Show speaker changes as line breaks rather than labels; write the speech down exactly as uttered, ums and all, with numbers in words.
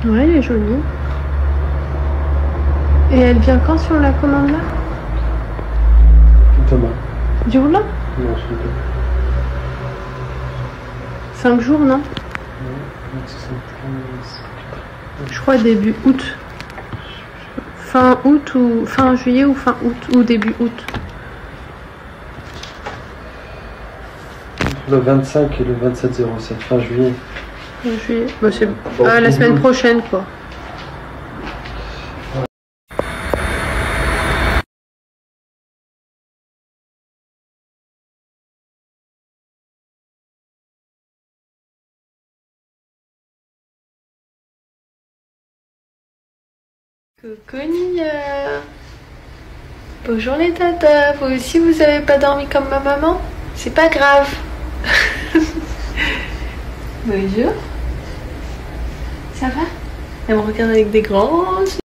Ouais, elle est jolie. Et elle vient quand si on la commande là?
Demain.
Du jour là?
Non, c'est demain.
cinq jours, non? Je crois début août. Fin août ou fin juillet ou fin août ou début août.
Le vingt-cinq et le vingt-sept zéro sept, fin juillet.
Fin juillet. Bah, c'est bon, ah, la semaine prochaine quoi. Coucou Nia. Bonjour les tatas. Vous aussi vous avez pas dormi comme ma maman? C'est pas grave. Bonjour. Ça va? Elle me regarde avec des grands yeux.